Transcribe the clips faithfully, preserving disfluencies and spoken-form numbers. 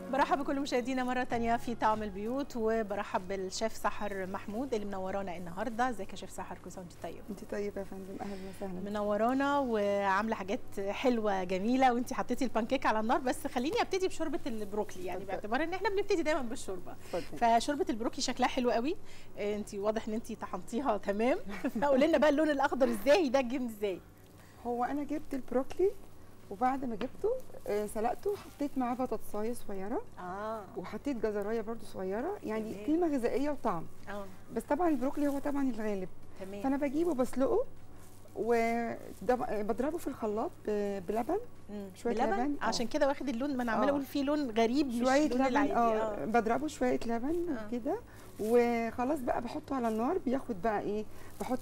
برحب بكل مشاهدينا مرة تانية في طعم البيوت، وبرحب بالشيف سحر محمود اللي منورانا النهارده. ازيك يا شيف سحر؟ كل سنة وانت طيب. انت طيبة يا فندم، اهلا وسهلا. منورانا وعاملة حاجات حلوة جميلة، وانت حطيتي البانكيك على النار. بس خليني ابتدي بشوربة البروكلي، يعني باعتبار ان احنا بنبتدي دايما بالشوربة. فشوربة البروكلي شكلها حلو قوي، انت واضح ان انت طحنتيها تمام. فقولي لنا بقى اللون الاخضر ازاي يدجن ازاي؟ هو انا جبت البروكلي وبعد ما جبته آه سلقته، حطيت معاه بطاطسايه صغيره اه وحطيت جزرايه برده صغيره، يعني تمام. قيمه غذائيه وطعم اه بس طبعا البروكلي هو طبعا الغالب تمام. فانا بجيبه بسلقه وبضربه في الخلاط بلبن، شويه بلبن. لبن عشان كده واخد اللون، ما انا عماله اقول فيه لون غريب، شويه مش لون لبن العادي. اه بضربه شويه لبن آه. كده وخلاص بقى بحطه على النار. بياخد بقى ايه، بحط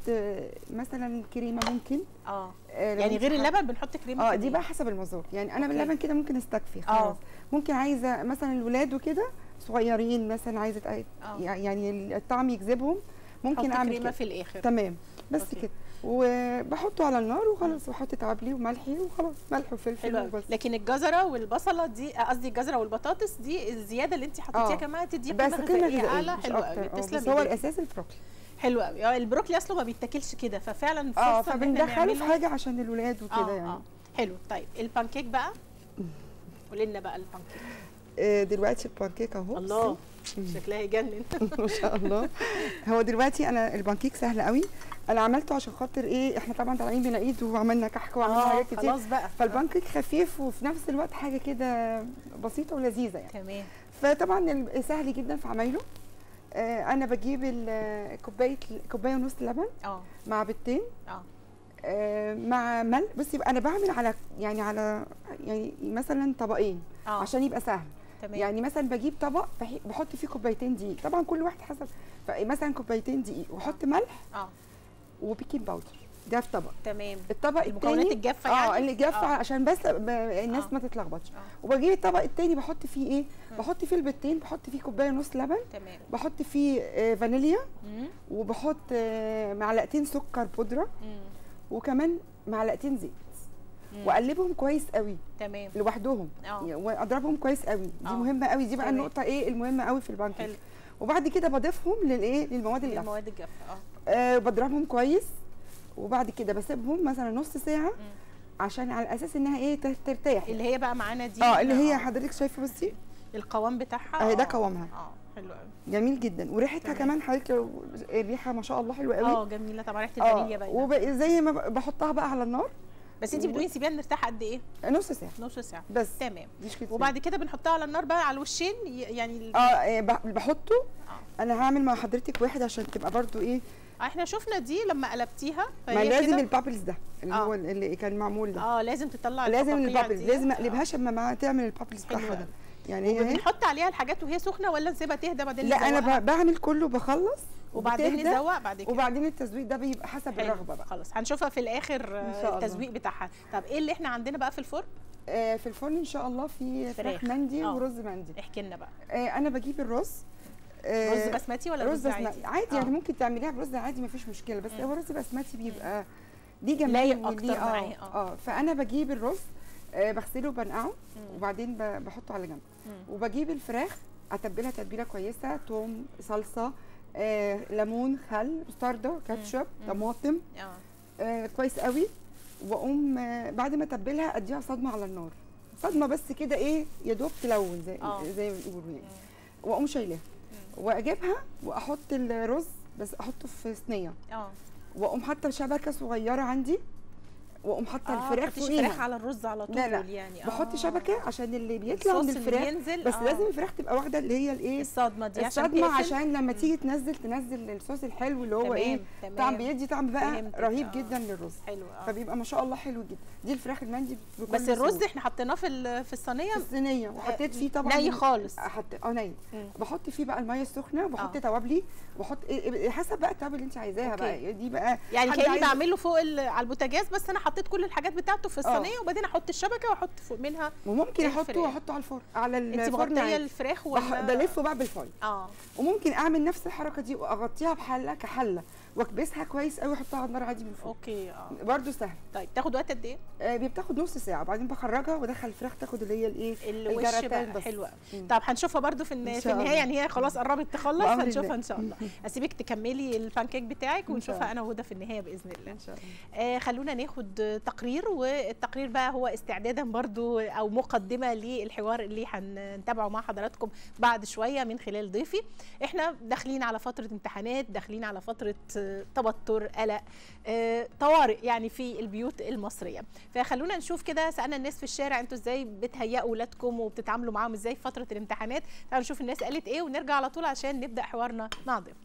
مثلا كريمه ممكن اه يعني غير اللبن بنحط كريمه اه دي بقى حسب المذاق، يعني انا باللبن كده ممكن استكفي خلاص. آه. ممكن عايزه مثلا الولاد وكده صغيرين مثلا عايزه آه. يعني الطعم يجذبهم، ممكن اعمل كريمه في الاخر تمام بس أوكي. كده وبحطه على النار وخلاص، واحط توابلي وملحي وخلاص، ملح وفلفل وبس. لكن الجزره والبصله دي، قصدي الجزره والبطاطس دي الزياده اللي انت حطيتيها كمان تدي قيمه غذائيه اعلى. حلو قوي، تسلم. بس هو الاساس البروكلي حلو قوي. البروكلي اصله ما بيتاكلش كده، ففعلا اه فبندخله في حاجه عشان الولاد وكده آه يعني. اه حلو. طيب البانكيك بقى، قولي لنا بقى البانكيك. آه دلوقتي البانكيك اهو، الله شكلها يجنن. ما شاء الله. هو دلوقتي انا البانكيك سهل قوي، انا عملته عشان خاطر ايه، احنا طبعا طالعين من العيد وعملنا كحك وعملنا آه حاجات كتير خلاص بقى. فالبانكيك خفيف وفي نفس الوقت حاجه كده بسيطه ولذيذه يعني. تمام. فطبعا سهل جدا في عمايله. آه انا بجيب كوبايه كوبايه ونص لبن اه مع بيضتين اه آه مع ملح. بصي انا بعمل على يعني على يعني مثلا طبقين آه. عشان يبقى سهل. تمام. يعني مثلا بجيب طبق بحط فيه كوبايتين دقيق، طبعا كل واحد حسب، مثلا كوبايتين دقيق واحط ملح اه وبيكنج باودر، ده في طبق. تمام. الطبق الثاني المكونات الجافه يعني اه اللي جافه آه. عشان بس الناس آه. ما تتلخبطش. آه. وبجيب الطبق الثاني بحط فيه ايه، مم. بحط فيه البيضتين، بحط فيه كوبايه ونص لبن. تمام. بحط فيه آه فانيليا، مم. وبحط آه معلقتين سكر بودره، مم. وكمان معلقتين زيت، واقلبهم كويس قوي تمام لوحدهم أوه. واضربهم كويس قوي. دي أوه. مهمه قوي، دي بقى تمام. النقطه ايه المهمه قوي في البانكيك. وبعد كده بضيفهم للايه، للمواد الجافه، المواد الجافه اه آه بضربهم كويس، وبعد كده بسيبهم مثلا نص ساعه مم. عشان على اساس انها ايه ترتاح، اللي هي بقى معانا دي اه اللي هي آه. حضرتك شايفه بصي القوام بتاعها اهي، ده قوامها اه حلو قوي جميل جدا، وريحتها كمان حضرتك الريحه ما شاء الله حلوه قوي اه جميله طبعا، ريحه الفانيليا باينه. وزي ما بحطها بقى على النار. بس انت بتقولي سيبيها نرتاح قد ايه؟ نص ساعه. نص ساعه بس تمام. وبعد كده بنحطها على النار بقى على الوشين يعني اه بحطه آه. انا هعمل مع حضرتك واحد عشان تبقى برضو ايه. احنا شفنا دي لما قلبتيها ما لازم البابلز ده اللي آه. هو اللي كان معمول ده اه لازم تطلع لازم البابلز، لازم اقلبهاش اما ما تعمل البابلز بتاعها ده. يعني هي بنحط عليها الحاجات وهي سخنه ولا نسيبها تهدى بعدين لا نزوقها؟ انا بعمل كله بخلص وبعدين نزوق بعد كده، وبعدين التزويق ده بيبقى حسب حلو. الرغبه بقى. خلاص هنشوفها في الاخر التزويق بتاعها. طب ايه اللي احنا عندنا بقى في الفرن؟ آه في الفرن ان شاء الله في فراخ مندي أوه. ورز مندي. احكي لنا بقى. آه انا بجيب الرز آه رز بسمتي ولا رز عادي؟ عادي, عادي يعني ممكن تعمليها برز عادي مفيش مشكله، بس هو رز بسمتي بيبقى دي جميل لايق اكتر معاه. اه فانا بجيب الرز آه بغسله وبنقعه وبعدين بحطه على جنب، وبجيب الفراخ اتبلها تتبيله كويسه، توم، صلصه، آه، ليمون، خل، مستردة، كاتشب، طماطم آه، كويس قوي. واقوم آه، بعد ما اتبلها اديها صدمه على النار، صدمه بس كده ايه يا دوب تلون زي أوه. زي ما بيقولوا يعني. واقوم شايلاها واجيبها واحط الرز بس احطه في صينيه اه واقوم حاطه شبكه صغيره عندي واقوم حاطه آه الفراخ فوقيها. الفراخ على الرز على طول لا لا. يعني آه. بحط شبكه عشان اللي بيطلع من الفراخ بس آه. لازم الفراخ تبقى واخده اللي هي الايه الصدمه دي الصدمه عشان, عشان لما تيجي تنزل تنزل الصوص الحلو اللي هو تمام. ايه تمام. طعم بيدي طعم بقى رهيب آه. جدا للرز. حلو آه. فبيبقى ما شاء الله حلو جدا. دي الفراخ المندي بس الرز احنا حطيناه في في الصينيه في الصينيه وحطيت فيه طبعا ني خالص. احط اه ني بحط فيه بقى الميه السخنه وبحط آه. توابلي وبحط حسب بقى التوابل اللي انت عايزاها بقى دي بقى يعني كاني بعمله فوق على البوتاجاز بس انا حطيت كل الحاجات بتاعته في الصينيه وبعدين احط الشبكه واحط فوق منها وممكن احطه واحطه على الفرن على الفرن. انت مغطيه الفراخ ولا بلفه بقى بالفويل؟ اه وممكن اعمل نفس الحركه دي واغطيها بحله كحله واكبسها كويس قوي واحطها على النار عادي من فوق. اوكي اه برده سهل. طيب تاخد وقت قد ايه؟ آه بتاخد نص ساعه وبعدين بخرجها وادخل الفراخ تاخد اللي هي الايه الوش بقى حلوه. طب هنشوفها برده في في النهايه، يعني هي خلاص قربت تخلص، هنشوفها ان شاء الله. اسيبك تكملي البانكيك بتاعك ونشوفها انا وهدى في النهايه باذن الله ان شاء الله. آه خلونا ناخد تقرير، والتقرير بقى هو استعدادا برده او مقدمه للحوار اللي هنتابعه مع حضراتكم بعد شويه من خلال ضيفي. احنا داخلين على فتره امتحانات، داخلين على فتره توتر، قلق، آه، طوارئ يعني في البيوت المصريه. فخلونا نشوف كده، سالنا الناس في الشارع انتوا ازاي بتهيئوا اولادكم وبتتعاملوا معاهم ازاي في فتره الامتحانات. تعالوا نشوف الناس قالت ايه ونرجع على طول عشان نبدا حوارنا مع ضيف.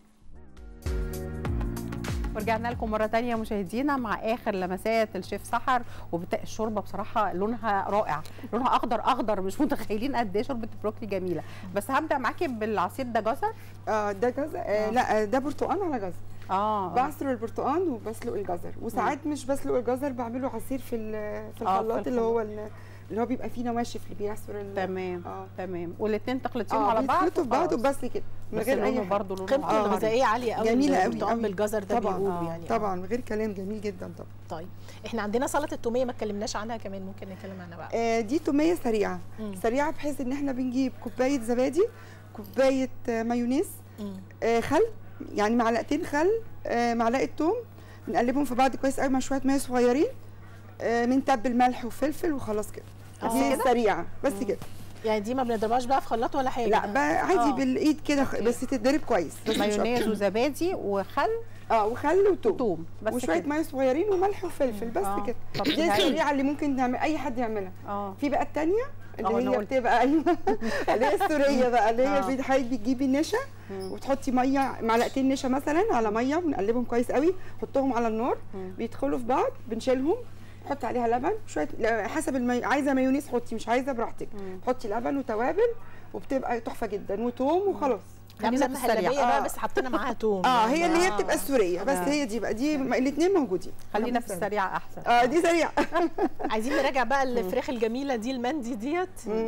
ورجعنا لكم مره ثانيه مشاهدينا مع اخر لمسات الشيف سحر. والشوربه بصراحه لونها رائع، لونها اخضر اخضر، مش متخيلين قد ايه شوربه البروكلي جميله. بس هبدا معاكي بالعصير. ده جزر؟ اه ده جزر. آه لا ده برتقال على جزر. اه بعصر البرتقال وبسلق الجزر، وساعات مش بسلق الجزر بعمله عصير في في الخلاط، اللي هو اللي هو بيبقى فيه نواشف اللي بيعصر. تمام اه تمام. والاثنين تخلطيهم على بعض بيخلطوا في بعض وبس كده من غير اي برضه لونه قيمته الغذائيه عاليه قوي، جميله قوي البرتقال بالجزر ده طبعا بيقولوا يعني طبعا من غير كلام جميل جدا طبعا. طيب احنا عندنا سلطه التوميه ما اتكلمناش عنها كمان، ممكن نتكلم عنها بقى. آه دي توميه سريعه. مم. سريعه بحيث ان احنا بنجيب كوبايه زبادي، كوبايه آه مايونيز، آه خل، يعني معلقتين خل، آه معلقه توم، بنقلبهم في بعض كويس قوي مع شويه ميه صغيرين، آه بنتبل ملح وفلفل وخلاص كده. دي سريعه بس كده. يعني دي ما بنضربهاش بقى في خلاط ولا حاجه؟ لا بقى عادي آه. بالايد كده بس تتضرب كويس. مايونيز وزبادي وخل اه وخل وتوم وتوم بس وشويه ميه صغيرين وملح وفلفل بس آه. كده. دي السريعه اللي ممكن نعمل اي حد يعملها. اه في بقى الثانيه اللي هي بتبقى ايوه اللي هي السوريه بقى، اللي هي حضرتك بتجيبي النشا وتحطي ميه، معلقتين نشا مثلا على ميه، بنقلبهم كويس قوي، نحطهم على النار بيدخلوا في بعض، بنشيلهم، نحط عليها لبن شويه حسب المي... عايزه مايونيز حطي، مش عايزه براحتك، حطي لبن وتوابل وبتبقى تحفه جدا وتوم وخلاص. خلينا في السريع بقى، بس حطينا معاها توم. اه هي اللي هي بتبقى السوريه بس. آه. هي دي بقى دي الاثنين موجودين. خلينا في السريع احسن. اه دي سريعه. عايزين نراجع بقى الفراخ الجميله دي، المندي ديت.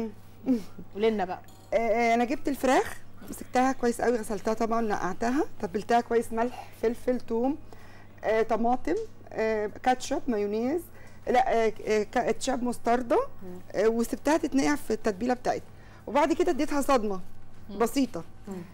قولي لنا بقى. آه انا جبت الفراخ، مسكتها كويس قوي، غسلتها طبعا، نقعتها، تبلتها كويس، ملح فلفل توم، آه طماطم، آه كاتشب مايونيز، لا آه كاتشب مستردة، آه وسبتها تتنقع في التتبيله بتاعتها، وبعد كده اديتها صدمه بسيطه.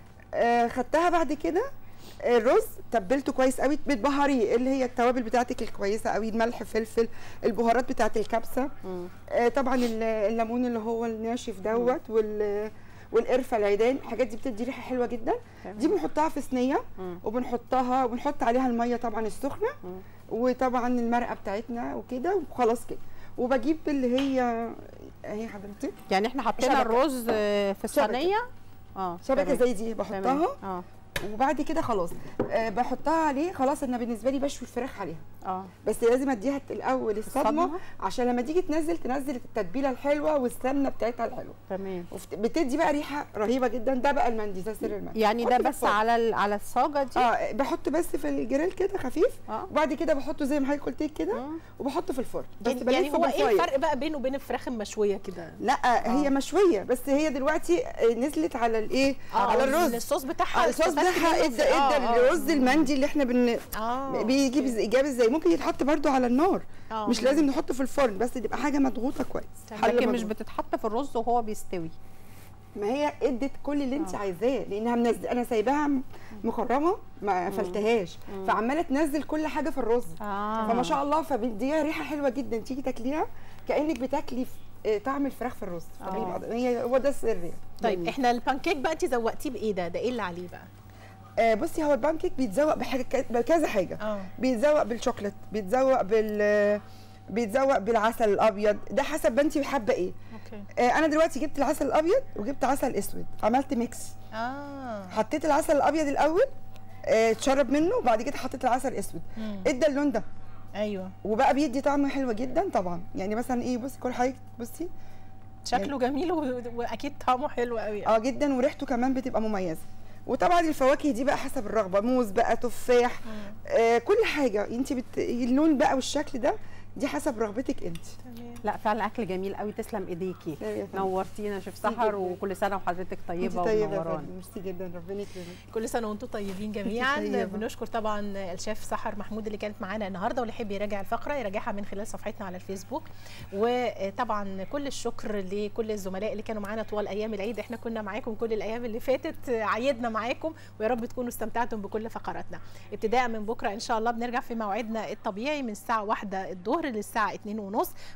آه خدتها بعد كده الرز تبلته كويس قوي، بتبهريه اللي هي التوابل بتاعتك الكويسه قوي، الملح فلفل، البهارات بتاعت الكبسه، آه طبعا الليمون اللي هو الناشف دوت، وال والقرفه العيدان، الحاجات دي بتدي ريحه حلوه جدا. دي بنحطها في صينيه وبنحطها وبنحط عليها الميه طبعا السخنه، وطبعا المرقه بتاعتنا وكده وخلاص كده. وبجيب اللي هي اهي حضرتك، يعني احنا حطينا الرز في الصينيه اه شبكه زي دي بحطها اه وبعد كده خلاص أه بحطها عليه. خلاص انا بالنسبه لي بشوي الفراخ عليها اه بس لازم اديها الاول الصدمه عشان لما تيجي تنزل تنزل التتبيله الحلوه والسمنه بتاعتها الحلوه. تمام. بتدي بقى ريحه رهيبه جدا. ده بقى المندي، ده سر المندي. يعني ده بس على على الصاجه دي؟ اه بحط بس في الجريل كده خفيف آه. وبعد كده بحطه زي ما حضرتك قلت لك كده آه. وبحطه في الفرن. بس يعني هو ايه الفرق بقى بينه وبين الفراخ المشويه كده؟ لا آه. هي مشويه بس هي دلوقتي نزلت على الايه آه. على الرز. الصوص بتاعها الصوص بتاعها ادى ادى الرز المندي اللي احنا بن آه. بيجيب اجابه ازاي ممكن يتحط برده على النار آه. مش لازم نحطه في الفرن، بس تبقى حاجه مضغوطه كويس. لكن مش بتتحط في الرز وهو بيستوي. ما هي ادت كل اللي انت عايزاه، لانها منزل انا سايباها مخرمه ما قفلتهاش، فعماله تنزل كل حاجه في الرز آه. فما شاء الله، فبيديها ريحه حلوه جدا، تيجي تاكليها كانك بتاكلي طعم الفراخ في الرز. آه. هي هو ده السر يعني. طيب احنا البانكيك بقى انت زوقتيه بايه؟ ده ده ايه اللي عليه بقى؟ آه بصي هو البانكيك بيتزوق بحاجه بكذا حاجه. أوه. بيتزوق بالشوكليت، بيتزوق بال بيتزوق بالعسل الابيض، ده حسب ما انت حابه ايه. اوكي. آه انا دلوقتي جبت العسل الابيض وجبت عسل اسود، عملت ميكس. اه حطيت العسل الابيض الاول آه اتشرب منه، وبعد كده حطيت العسل الاسود ادى اللون ده. ايوه. وبقى بيدي طعم حلو جدا طبعا. يعني مثلا ايه، بصي كل حاجه بصي شكله يعني جميل واكيد طعمه حلو قوي. اه جدا، وريحته كمان بتبقى مميزه. وطبعا الفواكه دي بقى حسب الرغبه، موز بقى، تفاح، آه كل حاجه انت بت... اللون بقى والشكل ده دي حسب رغبتك انت. لا فعلا اكل جميل قوي، تسلم ايديكي، نورتينا شيف سحر، وكل سنه وحضرتك طيبه ومنورانا. ميرسي جدا، ربنا يكرمك. كل سنه وانتم طيبين جميعا. بنشكر طبعا الشيف سحر محمود اللي كانت معانا النهارده، واللي يحب يراجع الفقره يراجعها من خلال صفحتنا على الفيسبوك. وطبعا كل الشكر لكل الزملاء اللي كانوا معانا طوال ايام العيد، احنا كنا معاكم كل الايام اللي فاتت، عيدنا معاكم، ويا رب تكونوا استمتعتم بكل فقراتنا. ابتداء من بكره ان شاء الله بنرجع في موعدنا الطبيعي من الساعه واحدة الظهر للساعه اتنين ونص،